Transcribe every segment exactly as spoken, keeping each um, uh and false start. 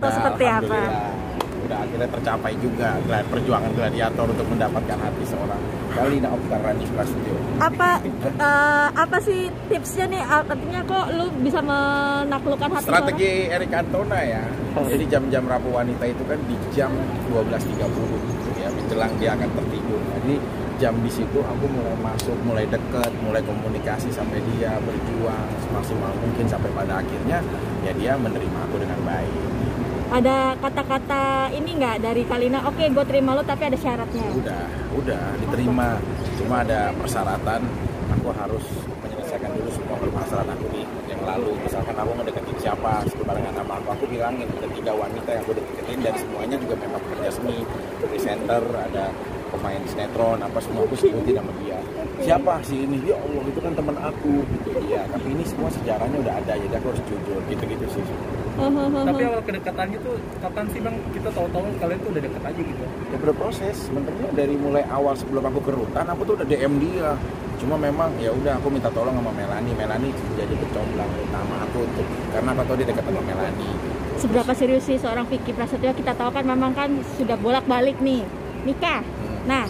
atau Nah, seperti apa? alhamdulillah. Udah akhirnya tercapai juga glad- perjuangan gladiator untuk mendapatkan hati seorang Kalina Oktarani Prasetyo. Apa eh, apa sih tipsnya nih? Artinya kok lu bisa menaklukkan hati Strategi Eric Cantona ya. Jadi jam-jam Rabu Wanita itu kan di jam dua belas tiga puluh gitu ya, menjelang dia akan tertidur. Jadi jam di situ aku mulai masuk, mulai deket, mulai komunikasi sampai dia, berjuang semaksimal mungkin sampai pada akhirnya ya dia menerima aku dengan baik. Ada kata-kata ini nggak dari Kalina? Oke, gue terima lo tapi ada syaratnya. Udah, udah diterima. Cuma ada persyaratan. Aku harus menyelesaikan dulu semua permasalahan aku di yang lalu. Misalkan aku ngedeketin siapa, sebarengan nama aku, aku bilangin ada tiga wanita yang aku deketin dan semuanya juga memang pekerja seni, presenter, ada pemain sinetron, apa semua aku sebutin sama dia. Siapa sih ini? Ya Allah, itu kan teman aku gitu. Iya, tapi ini semua sejarahnya udah ada, jadi aku harus jujur gitu-gitu sih. Tapi awal kedekatannya tuh kapan sih bang? Kita tahu-tahu kalian tuh udah deket aja gitu? Ya berproses, sebenarnya dari mulai awal sebelum aku ke Rutan, aku tuh udah D M dia. Cuma memang ya udah aku minta tolong sama Melanie. Melanie jadi pecomblang utama aku untuk karena aku tahu dia dekat sama Melanie. Seberapa serius sih seorang Vicky Prasetyo? Kita tahu kan memang kan sudah bolak-balik nih nikah. Hmm. Nah,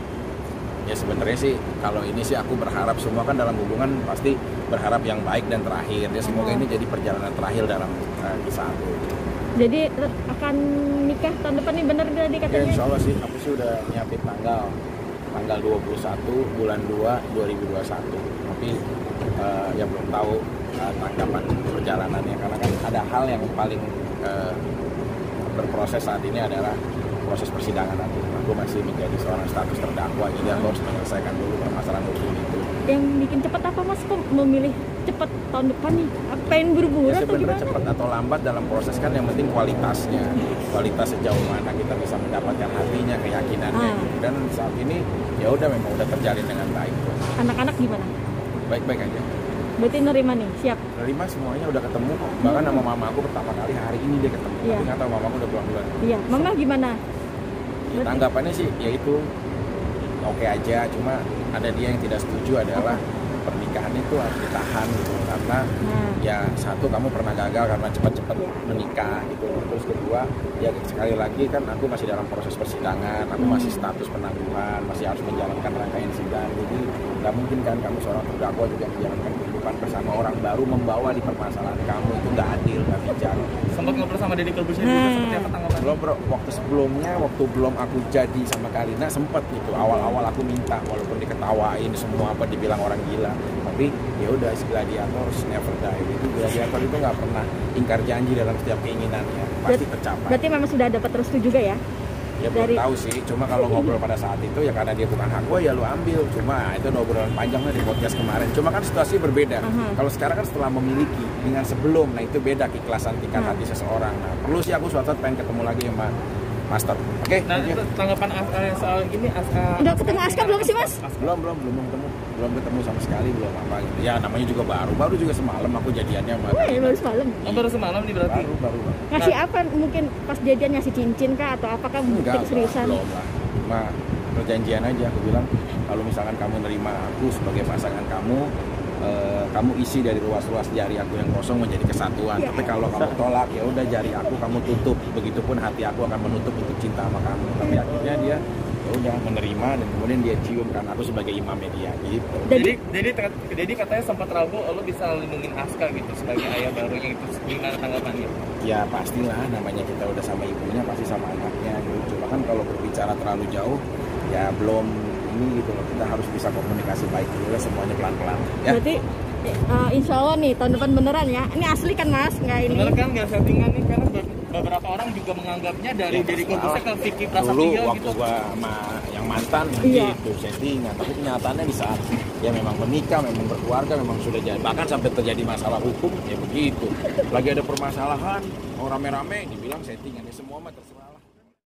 Ya sebenarnya sih kalau ini sih aku berharap semua kan dalam hubungan pasti berharap yang baik dan terakhir. Ya semoga ini jadi perjalanan terakhir dalam uh, kisah aku. jadi akan nikah tahun depan nih bener gak nih Ya katanya? insya Allah sih aku sih udah nyiapin tanggal tanggal dua puluh satu bulan dua dua ribu dua puluh satu. Tapi uh, ya belum tahu uh, tanggapan perjalanannya karena kan ada hal yang paling uh, berproses saat ini adalah proses persidangan aku. Aku masih menjadi seorang status terdakwa, jadi aku harus menyelesaikan dulu permasalahan hukum itu. Yang bikin cepet apa mas? Kok memilih cepet tahun depan nih? Apa pengen buru-buru Ya atau sebenarnya gimana? cepat atau lambat dalam proses kan yang penting kualitasnya, kualitas sejauh mana kita bisa mendapatkan hatinya, keyakinannya. Ah. Gitu. Dan saat ini ya udah memang udah terjalin dengan baik. Anak-anak gimana? Baik-baik aja. Berarti nerima nih, siap? Terima semuanya udah ketemu kok. Bahkan sama mama aku pertama kali hari ini dia ketemu. Iya. Tapi nggak tahu mama aku udah pulang duluan. Iya, mama gimana? Ya, tanggapannya sih ya itu oke aja, cuma ada dia yang tidak setuju adalah pernikahan itu harus ditahan gitu karena Nah, ya satu kamu pernah gagal karena cepat-cepat menikah gitu, terus kedua ya sekali lagi kan aku masih dalam proses persidangan, aku masih status penangguhan, masih harus menjalankan rangkaian sidang, jadi nggak mungkin kan kamu seorang terdakwa juga menjalankan kehidupan bersama orang baru membawa di permasalahan kamu, itu nggak adil, nggak bijak. Sempat ngobrol sama Deddy Corbuzier juga Hmm. seperti apa tanggapan? Belum bro, waktu sebelumnya, waktu belum aku jadi sama Kalina sempet gitu. Awal-awal aku minta, walaupun diketawain semua apa dibilang orang gila, tapi ya udah si gladiator never die. Itu gladiator itu nggak pernah ingkar janji dalam setiap keinginannya, pasti tercapai. berarti memang sudah dapat restu juga ya? Ya belum dari- tahu sih, cuma kalau ngobrol pada saat itu ya karena dia bukan hak gue ya lu ambil. Cuma itu udah obrolan panjangnya di podcast kemarin. Cuma kan situasi berbeda. Aha. Kalau sekarang kan setelah memiliki dengan sebelum, nah itu beda keikhlasan tingkat Hmm. hati seseorang. Nah perlu sih aku suatu saat pengen ketemu lagi sama Master. Oke. Nah, thank you. tanggapan As- eh, soal ini Aska. Udah ketemu Aska belum sih mas? belum belum belum ketemu belum ketemu sama sekali belum apa gitu ya, namanya juga baru baru juga semalam aku jadiannya sama Wah, baru semalam. Oh, baru semalam nih berarti. baru baru baru. Ngasih apa? Mungkin pas jadian ngasih cincin kah? Atau apakah Enggak, bukti enggak, keseriusan? belum lah. Cuma perjanjian aja, aku bilang kalau misalkan kamu nerima aku sebagai pasangan kamu, eh, kamu isi dari ruas-ruas jari aku yang kosong menjadi kesatuan. Ya. Tapi kalau kamu tolak, ya udah jari aku kamu tutup. Begitupun hati aku akan menutup untuk cinta sama kamu. Tapi akhirnya dia ya udah menerima dan kemudian dia cium karena aku sebagai imamnya dia gitu. Jadi, jadi, jadi katanya sempat ragu, lo bisa lindungin Aska gitu sebagai ayah barunya itu. Gimana tanggapannya? Ya pastilah, namanya kita udah sama ibunya pasti sama anaknya gitu. Cuma kan kalau berbicara terlalu jauh ya belum ini gitu loh, kita harus bisa komunikasi baik dulu lah, semuanya pelan-pelan ya. Berarti eh, insya Allah nih tahun depan beneran ya? Ini asli kan mas? Nggak ini? Bener kan nggak settingan nih, karena be- beberapa orang juga menganggapnya dari Ya, Deddy masalah. Corbuzier ke Vicky Dulu Prasetyo waktu gitu. gua sama yang mantan Iya. gitu settingan, tapi kenyataannya di saat ya memang menikah, memang berkeluarga, memang sudah jadi, bahkan sampai terjadi masalah hukum ya begitu. Lagi ada permasalahan, orang rame-rame dibilang settingan, ya semua mah terserah.